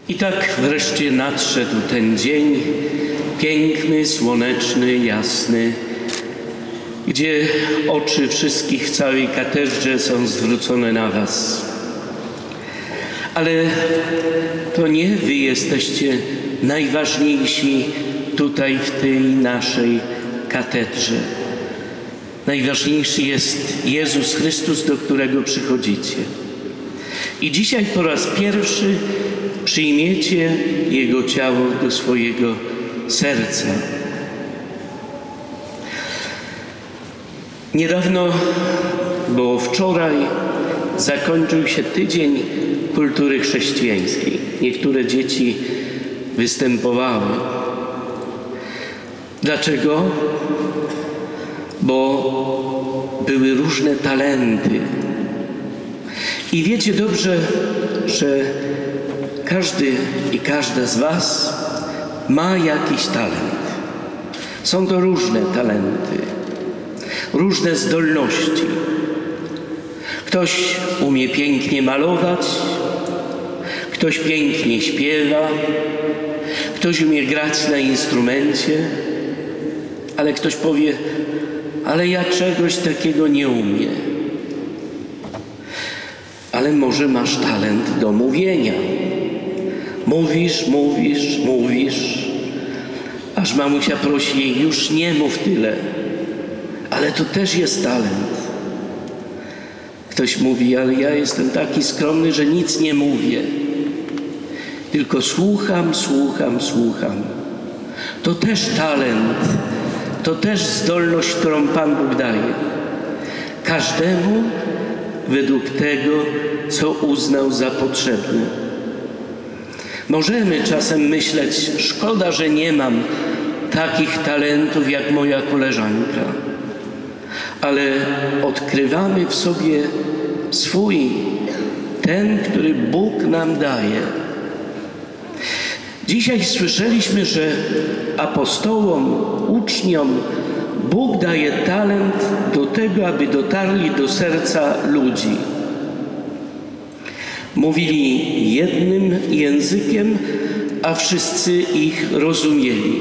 I tak wreszcie nadszedł ten dzień, piękny, słoneczny, jasny, gdzie oczy wszystkich w całej katedrze są zwrócone na was. Ale to nie wy jesteście najważniejsi tutaj w tej naszej katedrze. Najważniejszy jest Jezus Chrystus, do którego przychodzicie. I dzisiaj po raz pierwszy przyjmiecie Jego ciało do swojego serca. Niedawno, bo wczoraj, zakończył się Tydzień Kultury Chrześcijańskiej. Niektóre dzieci występowały. Dlaczego? Bo były różne talenty. I wiecie dobrze, że każdy i każda z was ma jakiś talent. Są to różne talenty, różne zdolności. Ktoś umie pięknie malować, ktoś pięknie śpiewa, ktoś umie grać na instrumencie, ale ktoś powie, ale ja czegoś takiego nie umiem. Ale może masz talent do mówienia. Mówisz, aż mamusia prosi, już nie mów tyle. Ale to też jest talent. Ktoś mówi, ale ja jestem taki skromny, że nic nie mówię. Tylko słucham. To też talent. To też zdolność, którą Pan Bóg daje. Każdemu według tego, co uznał za potrzebne. Możemy czasem myśleć, szkoda, że nie mam takich talentów jak moja koleżanka. Ale odkrywamy w sobie swój, ten, który Bóg nam daje. Dzisiaj słyszeliśmy, że apostołom, uczniom Bóg daje talent do tego, aby dotarli do serca ludzi. Mówili jednym językiem, a wszyscy ich rozumieli.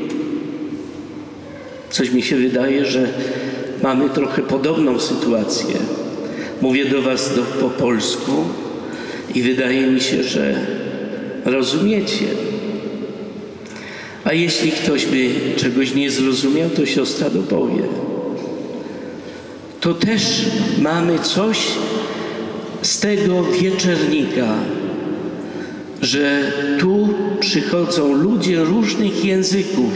Coś mi się wydaje, że mamy trochę podobną sytuację. Mówię do was po polsku i wydaje mi się, że rozumiecie. A jeśli ktoś by czegoś nie zrozumiał, to siostra dopowie. To też mamy coś z tego wieczernika, że tu przychodzą ludzie różnych języków.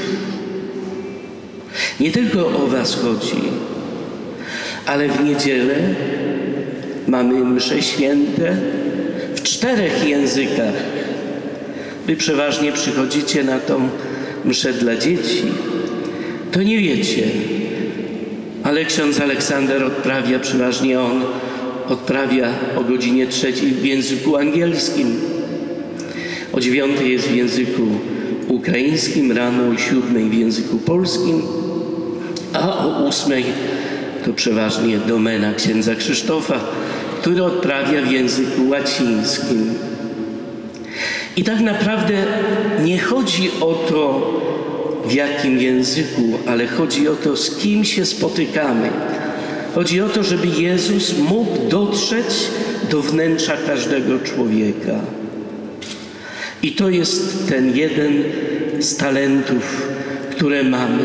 Nie tylko o was chodzi, ale w niedzielę mamy msze święte w 4 językach. Wy przeważnie przychodzicie na tą mszę dla dzieci. To nie wiecie, ale ksiądz Aleksander odprawia, przeważnie on odprawia o godzinie 3 w języku angielskim. O 9 jest w języku ukraińskim, rano o 7 w języku polskim, a o 8 to przeważnie domena księdza Krzysztofa, który odprawia w języku łacińskim. I tak naprawdę nie chodzi o to, w jakim języku, ale chodzi o to, z kim się spotykamy. Chodzi o to, żeby Jezus mógł dotrzeć do wnętrza każdego człowieka. I to jest ten jeden z talentów, które mamy.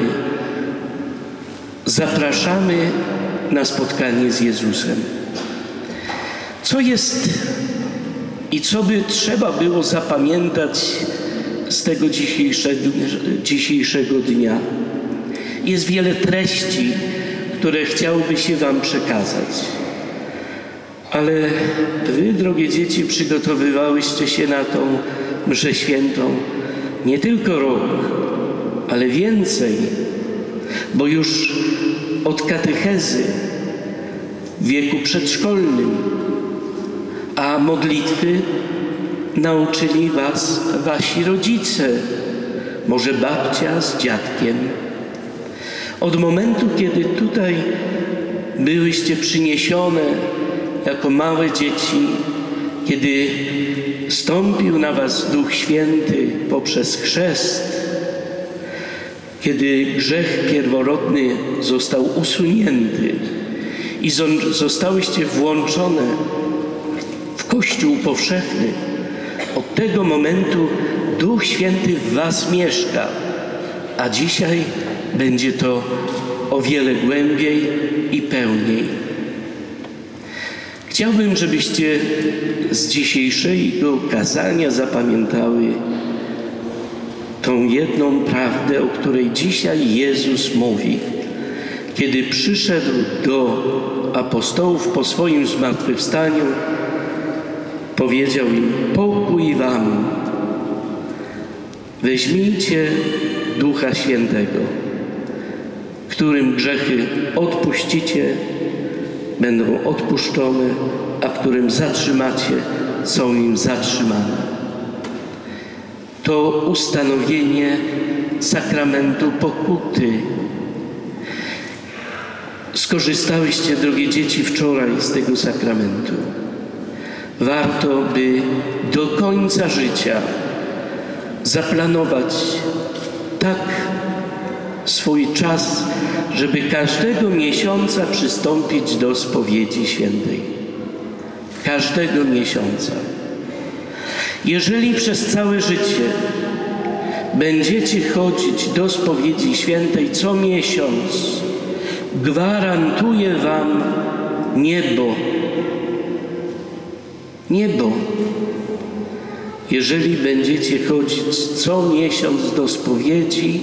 Zapraszamy na spotkanie z Jezusem. Co jest i co by trzeba było zapamiętać z tego dzisiejszego dnia? Jest wiele treści, które chciałby się wam przekazać. Ale wy, drogie dzieci, przygotowywałyście się na tą mszę świętą nie tylko rok, ale więcej, bo już od katechezy w wieku przedszkolnym, a modlitwy nauczyli was wasi rodzice, może babcia z dziadkiem. Od momentu, kiedy tutaj byłyście przyniesione jako małe dzieci, kiedy stąpił na was Duch Święty poprzez chrzest, kiedy grzech pierworodny został usunięty i zostałyście włączone w Kościół powszechny, od tego momentu Duch Święty w was mieszka, a dzisiaj będzie to o wiele głębiej i pełniej. Chciałbym, żebyście z dzisiejszego kazania zapamiętały tą jedną prawdę, o której dzisiaj Jezus mówi. Kiedy przyszedł do apostołów po swoim zmartwychwstaniu, powiedział im: pokój wam, weźmijcie Ducha Świętego, którym grzechy odpuścicie, będą odpuszczone, a którym zatrzymacie, są im zatrzymane. To ustanowienie sakramentu pokuty. Skorzystałyście, drogie dzieci, wczoraj z tego sakramentu. Warto, by do końca życia zaplanować tak swój czas, żeby każdego miesiąca przystąpić do spowiedzi świętej. Każdego miesiąca. Jeżeli przez całe życie będziecie chodzić do spowiedzi świętej co miesiąc, gwarantuję wam niebo. Niebo. Jeżeli będziecie chodzić co miesiąc do spowiedzi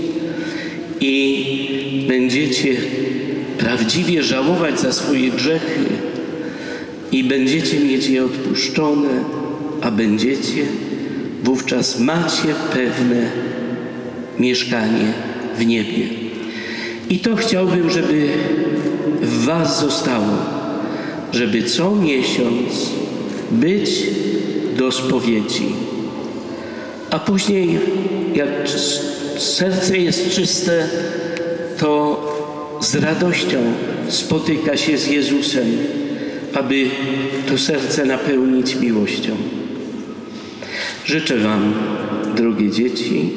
i będziecie prawdziwie żałować za swoje grzechy i będziecie mieć je odpuszczone, a będziecie, wówczas macie pewne mieszkanie w niebie. I to chciałbym, żeby w was zostało, żeby co miesiąc być do spowiedzi. A później, jak serce jest czyste, to z radością spotyka się z Jezusem, aby to serce napełnić miłością. Życzę wam, drogie dzieci,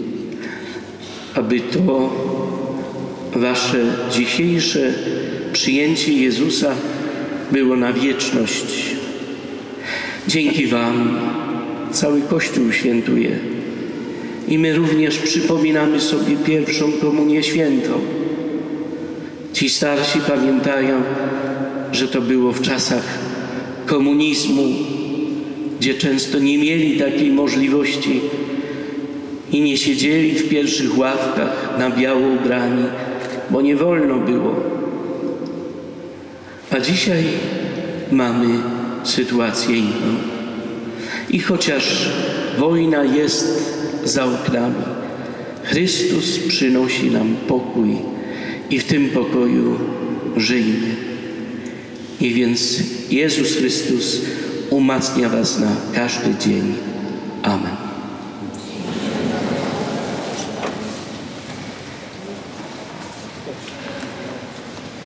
aby to wasze dzisiejsze przyjęcie Jezusa było na wieczność. Dzięki wam cały Kościół świętuje i my również przypominamy sobie pierwszą komunię świętą. Ci starsi pamiętają, że to było w czasach komunizmu, gdzie często nie mieli takiej możliwości i nie siedzieli w pierwszych ławkach na biało ubrani, bo nie wolno było. A dzisiaj mamy sytuację inną. I chociaż wojna jest za oknami, Chrystus przynosi nam pokój i w tym pokoju żyjmy. I więc Jezus Chrystus umacnia was na każdy dzień. Amen.